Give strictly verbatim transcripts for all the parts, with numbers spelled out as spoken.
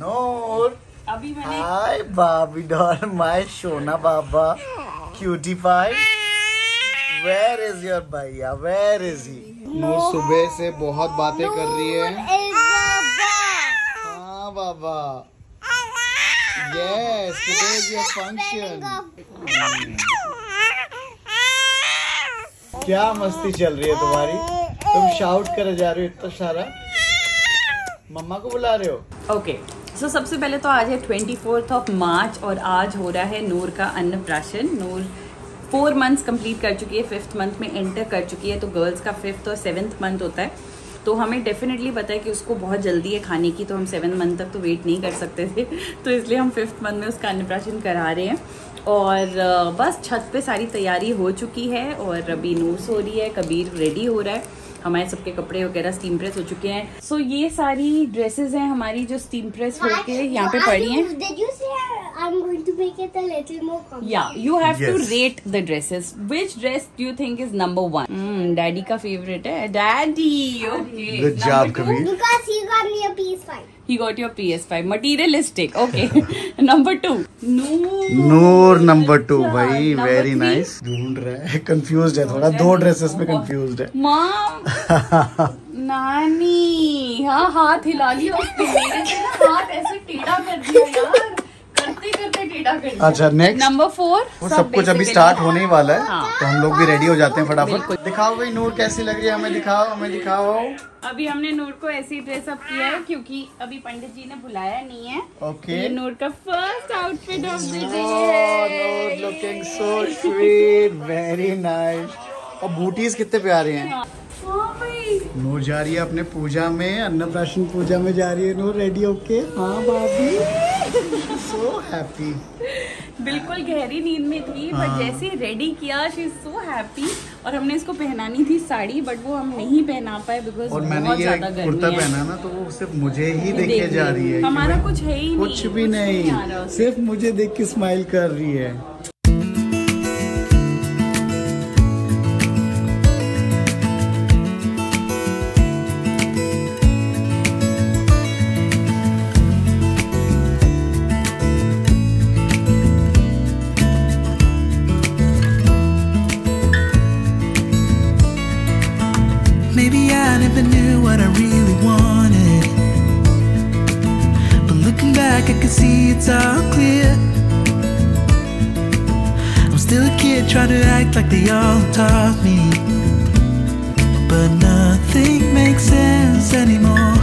नूर अभी मैंने हाय बाबी doll my सोना बाबा cutie pie. Where is your भैया, वेयर इज ही? नूर सुबह से बहुत बातें कर रही है। हाँ बाबा, yes today is your function. क्या मस्ती चल रही है तुम्हारी? तुम शाउट करे जा रहे हो इतना सारा, मम्मा को बुला रहे हो। ओके सो सबसे पहले तो आज है ट्वेंटी फोर्थ ऑफ मार्च और आज हो रहा है नूर का अन्नप्राशन। नूर फोर मंथ्स कंप्लीट कर चुकी है, फिफ्थ मंथ में एंटर कर चुकी है। तो गर्ल्स का फिफ्थ और सेवन्थ मंथ होता है, तो हमें डेफिनेटली पता है कि उसको बहुत जल्दी है खाने की, तो हम सेवन मंथ तक तो वेट नहीं कर सकते थे, तो इसलिए हम फिफ्थ मंथ में उसका अन्नप्राशन करा रहे हैं। और बस छत पे सारी तैयारी हो चुकी है और अभी नूर सो रही है, कबीर रेडी हो रहा है, हमारे सबके कपड़े वगैरह स्टीम प्रेस हो चुके हैं। सो so, ये सारी ड्रेसेस हैं हमारी जो स्टीम प्रेस होके यहाँ पे पड़ी हैं। I'm going to make it a little more complicated. Yeah, you have Yes. to rate the dresses. Which dress do you think is number one? Hmm, Daddy का favorite है. Daddy. Okay. Good Number job, two? Kabir. Because he got me a P S five. He got your P S five. Materialistic. Okay. Number two. Noor. Noor number two भाई, Number very three? Nice. ढूंढ रहा है, confuse है थोड़ा, दो dresses में confuse है। Mom. नानी, हाँ हाथ हिला लिया उसने, मेरे से ना हाथ ऐसे टेढ़ा कर दिया यार, करते करते टेढ़ा कर दिया। अच्छा नेक्स्ट नंबर फोर। वो सब कुछ अभी स्टार्ट होने ही वाला है, हाँ। तो हम लोग भी रेडी हो जाते हैं फटाफट। दिखाओ भाई नूर कैसी लग रही है, हमें दिखाओ, हमें दिखाओ। अभी हमने नूर को ऐसे ही ड्रेसअप किया है क्योंकि अभी पंडित जी ने बुलाया नहीं है। ओके, ये नूर का first outfit of the day Noor looking so sweet, very nice. और बूटीज कितने प्यारे हैं। नूर जा रही है अपने पूजा में, अन्नप्राशन पूजा में जा रही है नूर, रेडी होके। हाँ बाबी, सो हैप्पी। बिल्कुल गहरी नींद में थी, पर हाँ। जैसे रेडी किया शी इज सो हैप्पी। और हमने इसको पहनानी थी साड़ी, बट वो हम नहीं पहना पाए बिकॉज और मैंने बहुत ये ज्यादा कुर्ता गर्मी है। पहना ना, तो वो सिर्फ मुझे ही ये देखे देख जा ली। रही है। हमारा कि कुछ है ही नहीं, कुछ भी नहीं, आ रहा उससे। सिर्फ मुझे देख के स्माइल कर रही है। Maybe I never knew what I really wanted, but looking back I can see it's all clear. I'm still a kid trying to act like they all taught me, but nothing makes sense anymore.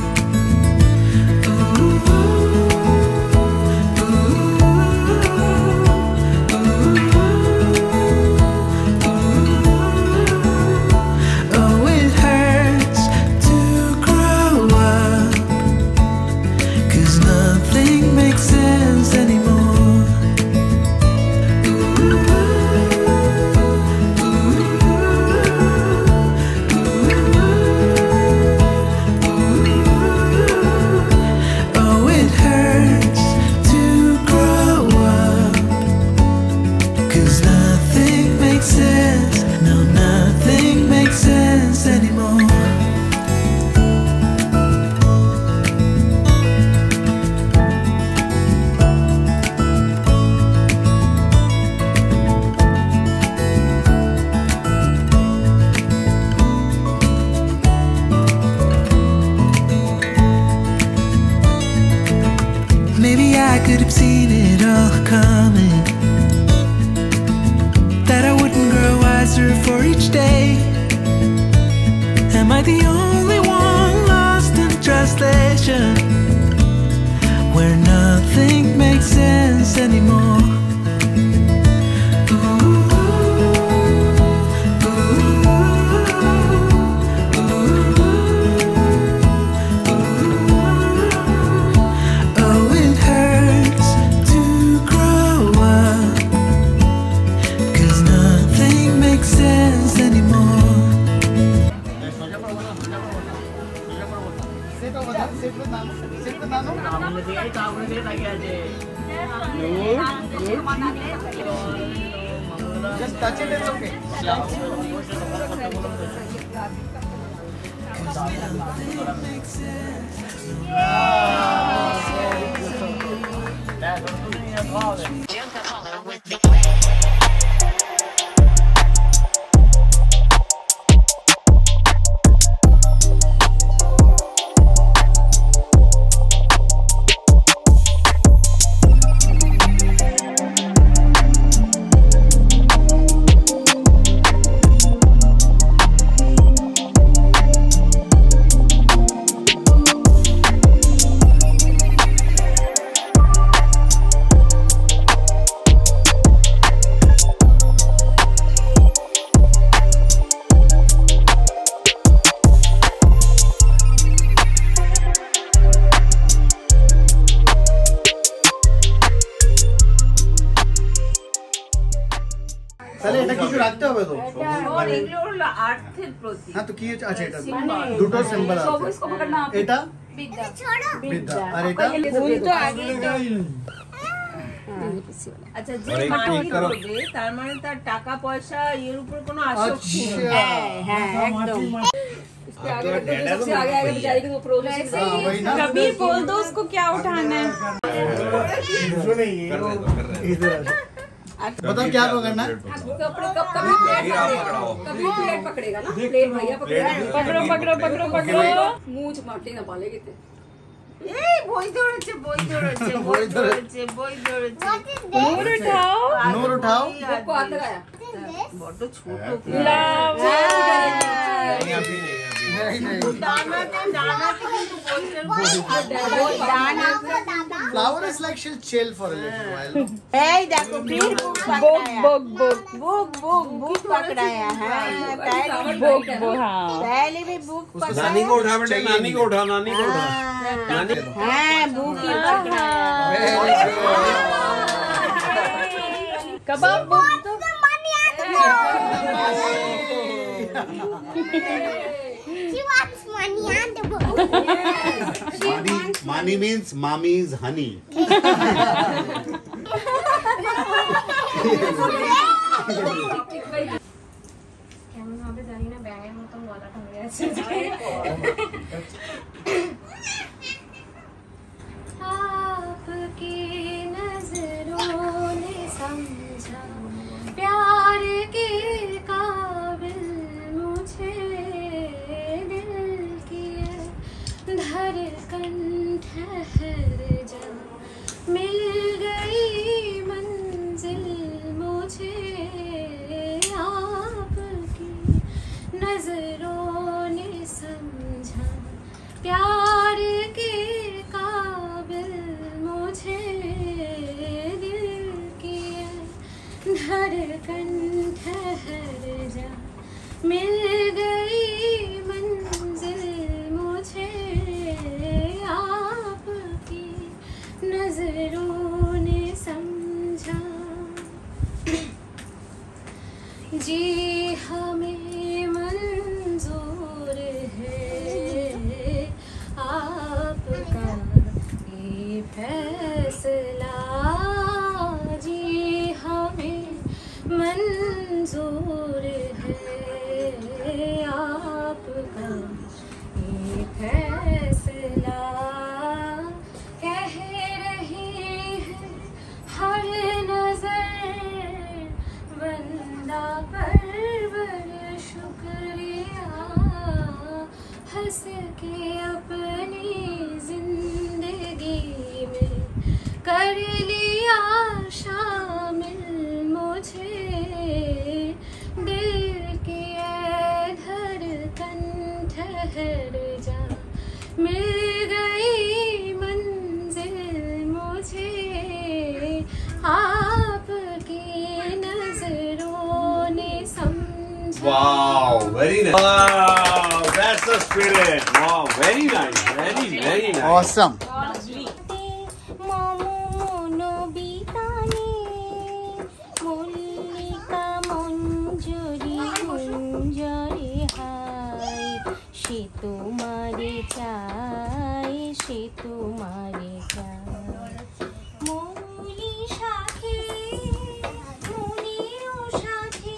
Maybe I could have seen it all coming, that I wouldn't grow wiser for each day. Am I the only one lost in translation, where nothing makes sense anymore? Just touch it, it's okay. Makes sense. Ah, so তাহলে এটা কিছু রাখতে হবে তো और এগুলো হলো আর্থের প্রতীক। হ্যাঁ তো কি আচ্ছা এটা দুটো সিম্বল আছে এটা এটা छोड़ो বিদ্যা আর এটা ফুল তো আগে আচ্ছা যে মাটির হবে তার মানে তার টাকা পয়সা এর উপর কোনো আসক্তি নেই। হ্যাঁ হ্যাঁ একদम इसके आगे सबसे आगे आगे बेचारी को प्रोसेस हाँ, वही ना। कबीर बोल दो उसको क्या उठाना है। बताओ क्या करना है कपड़े कब कभी प्लेट पकड़ेगा कभी प्लेट पकड़ेगा ना प्लेट भैया पकड़ेगा पकड़ो पकड़ो पकड़ो पकड़ो मुंह माटी ना पाले किते এই বই ধরেছে বই ধরেছে বই ধরেছে বই ধরেছে নূর উঠাও नूर उठाओ को आता गया বড় ছোট नहीं नहीं দানাতে দানাতে কিন্তু বই দানা flower is like she'll chill for a little while এই দেখো फिर बुक पकड़ाया book book book book book पकड़ाया है पहले बुक बुक हाँ पहले भी बुक नानी पकड़ाया को उठा बेटा नानी को उठा नानी को उठा नानी हाँ बुक ही पकड़ाया कबाब बुक तो She wants money and the book. Mani, mani means mommy's honey. কেমন হবে জানি না ব্যাঙের মতন গলাটা হয়ে আছে आपकी नजरों ने समझा प्यार के काबिल मुझे दिल की धड़कन ठहर जा मिल गई मंजिल मुझे आपकी नजरों ने समझा प्यार के काबिल मुझे दिल की धड़कन ठहर जा मिल गई मंजिल मुझे आपकी नजरों ने समझा जी हमें मंजूर है आपका ये फैसला जी हमें मंजूर है आपका ये फैसला कह रही है हर नजर बंदा परवर शुक्रिया हंस के अपनी जिंदगी में कर लिया शामिल मुझे दिल की ऐ धड़कन ठहर जा मिल गई मंजिल मुझे आपकी नजरों ने समझा wow very nice wow that's the spirit wow very nice very very nice awesome মমো মনোবিতানে মল্লিকা মঞ্জুরি গুঞ্জরে হাই সে তোমারে চাই সে তোমারে চাই মৌলি সাথে মনিরও সাথে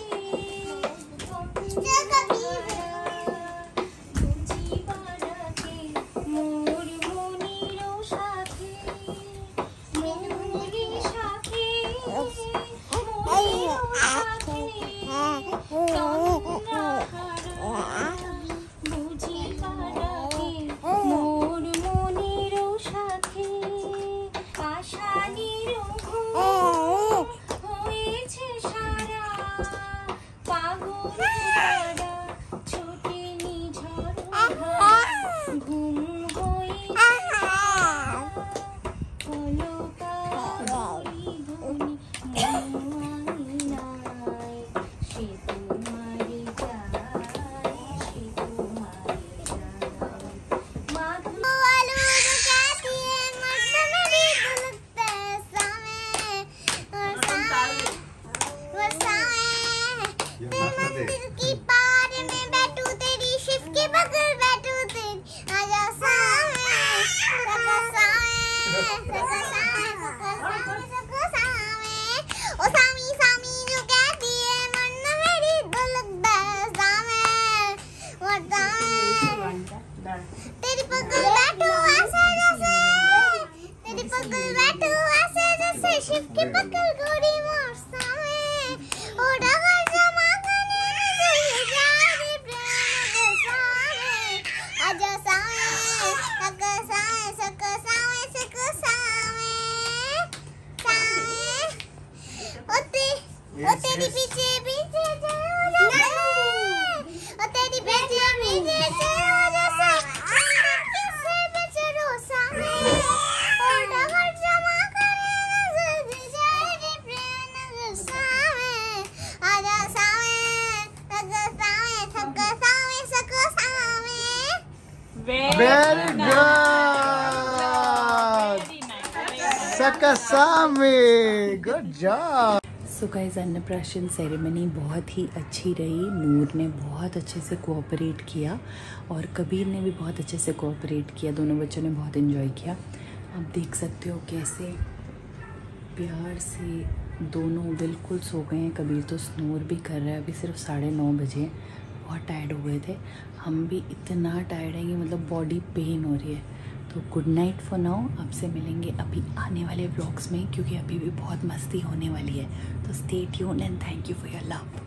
বুঝি বাড়াকে মোর মনিরও শালি রঘু হয়েছে সারা পাগল তারা ছোটে নিঝড় ঘুম হয়েছে কলকারি ধনি মনোয়ারি নাই সে তোমারি চাই সে তোমারি চাই মাধু আলু রুকাতি মত মেরি দুলতে সামে और साए और साए मैं मंदिर की पार में बैठूं तेरी शिव के बगल बैठूं तेरी आजा साए सका साए सका साए सका साए सका साए ओ सामी सामी जो कहती है मन मेरी दुलते सामे और साए तेरी पगल बैठूं ऐसे जैसे तेरी पगल बैठूं ऐसे जैसे शिव की पगल गोरी मोर सामे ओ डगर जमा करने में ये जारी प्रेम के सामे आजा सामे सका साए सका साए सका सामे सामे ओ ते ओ तेरी पीछे पीछे चलो जैसे ओ तेरी पीछे पीछे चलो जैसे किससे बचरो सामे ओ डगर जमा करे नजर जारी प्रेम नजर सामे आजा सामे सका सामे सका सामे सका सामे वेरी गुड सकसामी, गुड जॉब। सो गाइस, अन्नप्राशन सेरेमनी बहुत ही अच्छी रही। नूर ने बहुत अच्छे से कोऑपरेट किया और कबीर ने भी बहुत अच्छे से कोऑपरेट किया। दोनों बच्चों ने बहुत एंजॉय किया। आप देख सकते हो कैसे प्यार से दोनों बिल्कुल सो गए हैं। कबीर तो स्नोर भी कर रहा है। अभी सिर्फ साढ़े नौ बजे, बहुत टायर्ड हो गए थे। हम भी इतना टायर्ड हैं कि मतलब बॉडी पेन हो रही है। तो गुड नाइट फॉर नाउ। आपसे मिलेंगे अभी आने वाले व्लॉग्स में, क्योंकि अभी भी बहुत मस्ती होने वाली है। तो stay tuned and thank you for your love.